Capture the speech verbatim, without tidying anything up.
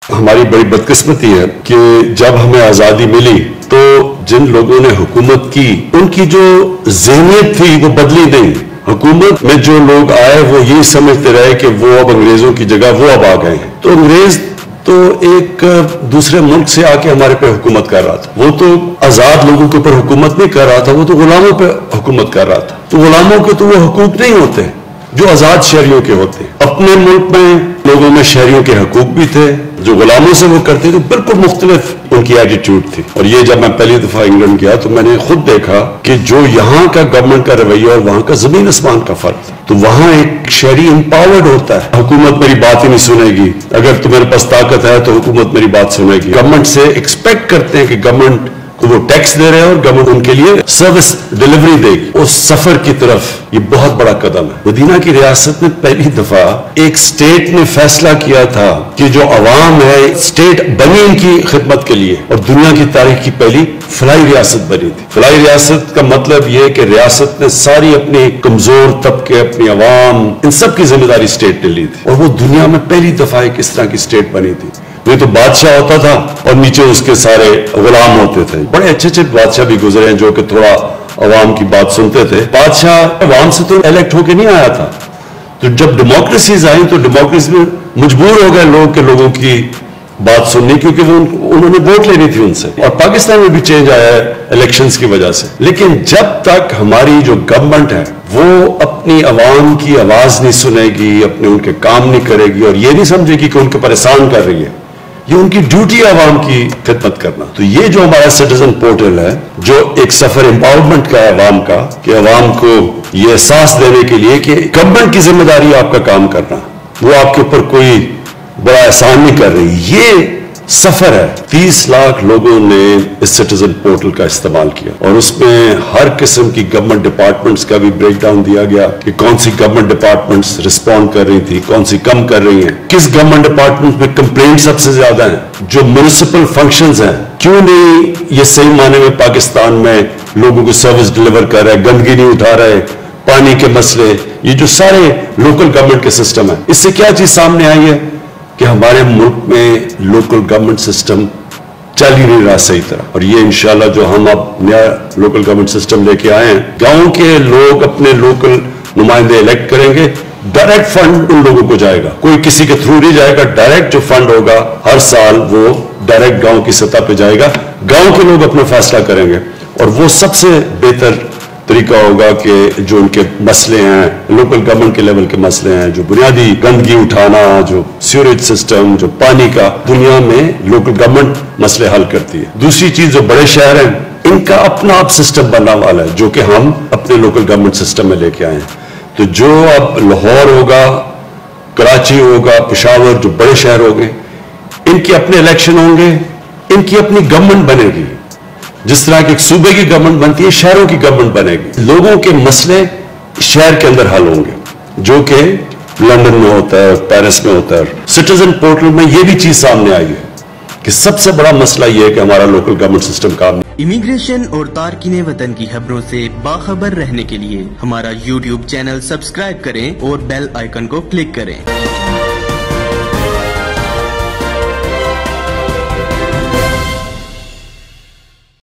ہماری بڑی بدقسمتی ہے کہ جب ہمیں آزادی ملی تو جن لوگوں نے حکومت کی ان کی جو ذہنیت تھی وہ بدلی نہیں. حکومت میں جو لوگ آئے وہ یہ سمجھتے رہے کہ وہ اب انگریزوں کی جگہ وہ اب آ گئے ہیں. تو انگریز تو ایک دوسرے ملک سے آ کے ہمارے پہ حکومت کر رہا تھا. وہ تو آزاد لوگوں کے اوپر حکومت نہیں کر رہا تھا, وہ تو غلاموں پہ حکومت کر رہا تھا. تو غلاموں کے تو وہ حقوق نہیں ہوتے جو آزاد شہریوں کے ہوتے. اپنے ملک میں لوگوں میں شہریوں کے حقوق بھی تھے, جو غلاموں سے وہ کرتے تھے بالکل مختلف ان کی ایٹیٹیوڈ تھی. اور یہ جب میں پہلی دفعہ انگلینڈ گیا تو میں نے خود دیکھا کہ جو یہاں کا گورنمنٹ کا رویہ اور وہاں کا زمین آسمان کا فرق تھا. تو وہاں ایک شہری امپاورڈ ہوتا ہے, حکومت میری بات ہی نہیں سنے گی, اگر تمہارے پاس طاقت ہے تو حکومت میری بات سنے گی. گورنمنٹ سے ایکسپیکٹ کرتے ہیں کہ گورنمنٹ کو وہ ٹیکس دے رہے ہیں اور گورنمنٹ ان کے لیے سروس ڈیلیوری دے گی. اس سفر کی طرف یہ بہت بڑا قدم ہے. مدینہ کی ریاست میں پہلی دفعہ ایک سٹیٹ نے فیصلہ کیا تھا کہ جو عوام ہے, سٹیٹ بنی ان کی خدمت کے لیے, اور دنیا کی تاریخ کی پہلی فلاحی ریاست بنی تھی. فلاحی ریاست کا مطلب یہ کہ ریاست نے ساری اپنی کمزور طبقے, اپنی عوام, ان سب کی ذمہ داری سٹیٹ نے لی تھی, اور وہ دنیا میں پہلی دفعہ ایک اس طرح کی سٹیٹ بنی تھی. یہ تو بادشاہ ہوتا تھا اور نیچے اس کے سارے غلام ہوتے تھے. بڑے اچھے اچھے بادشاہ بھی گزرے ہیں جو کہ تھوڑا عوام کی بات سنتے تھے. بادشاہ عوام سے تو الیکٹ ہو کے نہیں آیا تھا. تو جب ڈیموکریسیز آئیں تو ڈیموکریسی میں مجبور ہو گئے لوگ کہ لوگوں کی بات سننی, کیونکہ وہ انہوں نے ووٹ لینی تھی ان سے. اور پاکستان میں بھی چینج آیا ہے الیکشنز کی وجہ سے. لیکن جب تک ہماری جو گورنمنٹ ہے وہ اپنی عوام کی آواز نہیں سنے گی, اپنے ان کے کام نہیں کرے گی, اور یہ نہیں سمجھے گی کہ ان کے پریشان کر رہی ہے, یہ ان کی ڈیوٹی عوام کی خدمت کرنا. تو یہ جو ہمارا سٹیزن پورٹل ہے, جو ایک سفر امپاورمنٹ کا ہے عوام کا, کہ عوام کو یہ احساس دینے کے لیے کہ گورنمنٹ کی ذمہ داری آپ کا کام کرنا, وہ آپ کے اوپر کوئی بڑا احسان نہیں کر رہی. یہ سفر ہے. تیس لاکھ لوگوں نے اس سٹیزن پورٹل کا استعمال کیا, اور اس میں ہر قسم کی گورنمنٹ ڈپارٹمنٹس کا بھی بریک ڈاؤن دیا گیا کہ کون سی گورنمنٹ ڈپارٹمنٹس رسپونڈ کر رہی تھی, کون سی کم کر رہی ہیں, کس گورنمنٹ ڈپارٹمنٹ میں کمپلینٹ سب سے زیادہ ہیں, جو میونسپل فنکشنز ہیں کیوں نہیں یہ صحیح معنی میں پاکستان میں لوگوں کو سروس ڈلیور کر رہے, گندگی نہیں اٹھا رہے, پانی کے مسئلے, یہ جو سارے لوکل گورنمنٹ کے سسٹم ہیں. اس سے کیا چیز سامنے آئی ہے کہ ہمارے ملک میں لوکل گورنمنٹ سسٹم چل ہی نہیں رہا صحیح طرح. اور یہ انشاءاللہ جو ہم اب نیا لوکل گورنمنٹ سسٹم لے کے آئے ہیں, گاؤں کے لوگ اپنے لوکل نمائندے الیکٹ کریں گے, ڈائریکٹ فنڈ ان لوگوں کو جائے گا, کوئی کسی کے تھرو نہیں جائے گا. ڈائریکٹ جو فنڈ ہوگا ہر سال وہ ڈائریکٹ گاؤں کی سطح پہ جائے گا. گاؤں کے لوگ اپنا فیصلہ کریں گے, اور وہ سب سے بہتر طریقہ ہوگا کہ جو ان کے مسئلے ہیں, لوکل گورنمنٹ کے لیول کے مسئلے ہیں, جو بنیادی گندگی اٹھانا, جو سیوریج سسٹم, جو پانی کا, دنیا میں لوکل گورنمنٹ مسئلے حل کرتی ہے. دوسری چیز جو بڑے شہر ہیں ان کا اپنا اب سسٹم بننا والا ہے, جو کہ ہم اپنے لوکل گورنمنٹ سسٹم میں لے کے آئے ہیں. تو جو اب لاہور ہوگا, کراچی ہوگا, پشاور, جو بڑے شہر ہوں گے, ان کے اپنے الیکشن ہوں گے, ان کی اپنی گورنمنٹ بنے گی. جس طرح کہ ایک صوبے کی گورنمنٹ بنتی ہے, شہروں کی گورنمنٹ بنے گی. لوگوں کے مسئلے شہر کے اندر حل ہوں گے, جو کہ لندن میں ہوتا ہے, پیرس میں ہوتا ہے. سٹیزن پورٹل میں یہ بھی چیز سامنے آئی ہے کہ سب سے بڑا مسئلہ یہ ہے کہ ہمارا لوکل گورنمنٹ سسٹم کام نہیں. امیگریشن اور تارکین وطن کی خبروں سے باخبر رہنے کے لیے ہمارا یوٹیوب چینل سبسکرائب کریں اور بیل آئیکن کو کلک کریں.